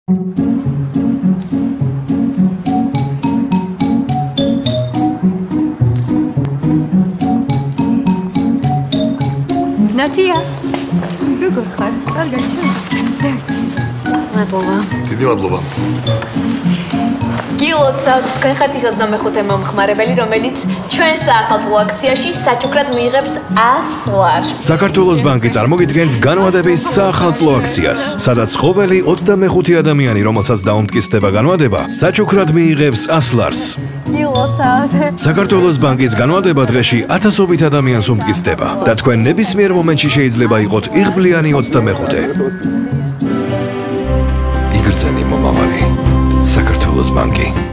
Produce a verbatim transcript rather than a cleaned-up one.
ნათია, როგორ ხარ? კარგად ჩემ. მადლობა. დიდი მადლობა. გილოცავთ, თქვენ ხართ ის ოცდამეხუთე მომხმარებელი, რომელიც ჩვენ საახალწლო აქციაში საჩუქრად მიიღებს ას ლარს. საქართველოს ბანკი წარმოგიდგენთ განმადების საახალწლო აქციას, სადაც ყოველი ოცდამეხუთე ადამიანი, რომელსაც დაუმტკიცდება განმადება, საჩუქრად მიიღებს ას ლარს. გილოცავთ. საქართველოს ბანკის განმადება დღეში ათასობით ადამიანს უმტკიცდება და თქვენ ნებისმიერ მომენტში შეიძლება იყოთ იღბლიანი ოცდამეხუთე. იგრძენი მომავალი. საქართველოს ბანკი